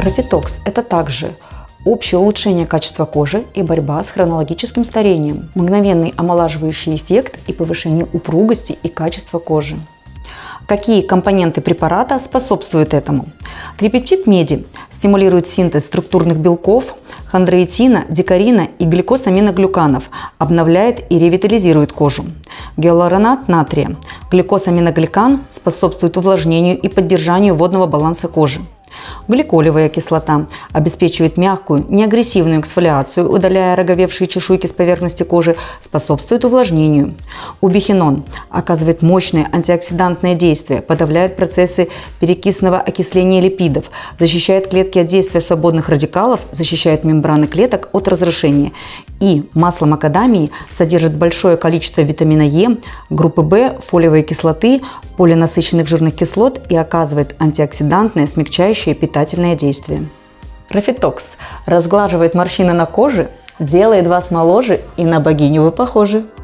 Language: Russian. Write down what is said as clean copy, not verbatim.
Рафитокс – это также общее улучшение качества кожи и борьба с хронологическим старением, мгновенный омолаживающий эффект и повышение упругости и качества кожи. Какие компоненты препарата способствуют этому? Трипептид меди стимулирует синтез структурных белков, хондроитина, дикарина и гликозаминоглюканов, обновляет и ревитализирует кожу. Гиалуронат натрия, гликозаминогликан способствует увлажнению и поддержанию водного баланса кожи. Гликолевая кислота обеспечивает мягкую, неагрессивную эксфолиацию, удаляя роговевшие чешуйки с поверхности кожи, способствует увлажнению. Убихинон оказывает мощное антиоксидантное действие, подавляет процессы перекисного окисления липидов, защищает клетки от действия свободных радикалов, защищает мембраны клеток от разрушения. И масло макадамии содержит большое количество витамина Е, группы В, фолиевой кислоты, полинасыщенных жирных кислот и оказывает антиоксидантное, смягчающее питательное действие. Рафитокс разглаживает морщины на коже, делает вас моложе и на богиню вы похожи.